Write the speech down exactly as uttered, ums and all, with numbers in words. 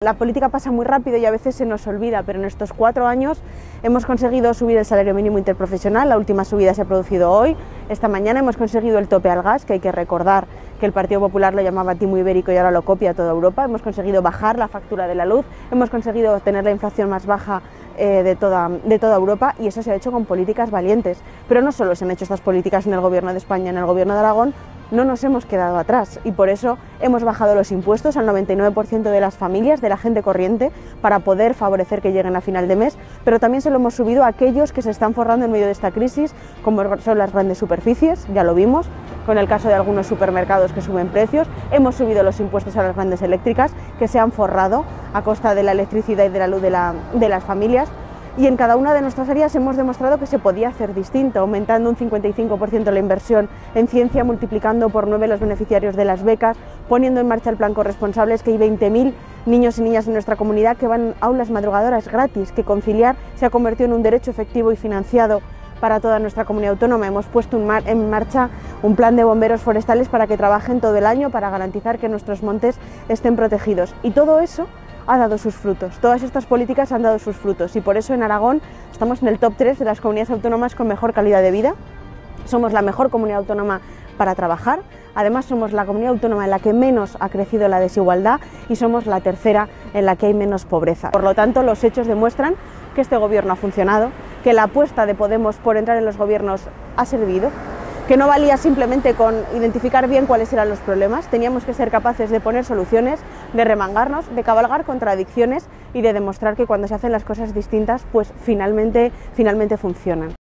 La política pasa muy rápido y a veces se nos olvida, pero en estos cuatro años hemos conseguido subir el salario mínimo interprofesional. La última subida se ha producido hoy. Esta mañana hemos conseguido el tope al gas, que hay que recordar que el Partido Popular lo llamaba timo ibérico y ahora lo copia toda Europa. Hemos conseguido bajar la factura de la luz, hemos conseguido tener la inflación más baja eh, de, toda, de toda Europa, y eso se ha hecho con políticas valientes. Pero no solo se han hecho estas políticas en el Gobierno de España, en el Gobierno de Aragón, no nos hemos quedado atrás, y por eso hemos bajado los impuestos al noventa y nueve por ciento de las familias, de la gente corriente, para poder favorecer que lleguen a final de mes, pero también se lo hemos subido a aquellos que se están forrando en medio de esta crisis, como son las grandes superficies, ya lo vimos, con el caso de algunos supermercados que suben precios. Hemos subido los impuestos a las grandes eléctricas, que se han forrado a costa de la electricidad y de la luz de, la, de las familias. Y en cada una de nuestras áreas hemos demostrado que se podía hacer distinto, aumentando un cincuenta y cinco por ciento la inversión en ciencia, multiplicando por nueve los beneficiarios de las becas, poniendo en marcha el plan Corresponsables, que hay veinte mil niños y niñas en nuestra comunidad que van a aulas madrugadoras gratis, que conciliar se ha convertido en un derecho efectivo y financiado para toda nuestra comunidad autónoma. Hemos puesto en marcha un plan de bomberos forestales para que trabajen todo el año para garantizar que nuestros montes estén protegidos. Y todo eso ha dado sus frutos, todas estas políticas han dado sus frutos, y por eso en Aragón estamos en el top tres de las comunidades autónomas con mejor calidad de vida. Somos la mejor comunidad autónoma para trabajar, además somos la comunidad autónoma en la que menos ha crecido la desigualdad y somos la tercera en la que hay menos pobreza. Por lo tanto, los hechos demuestran que este gobierno ha funcionado, que la apuesta de Podemos por entrar en los gobiernos ha servido, que no valía simplemente con identificar bien cuáles eran los problemas, teníamos que ser capaces de poner soluciones, de remangarnos, de cabalgar contradicciones y de demostrar que cuando se hacen las cosas distintas, pues finalmente, finalmente funcionan.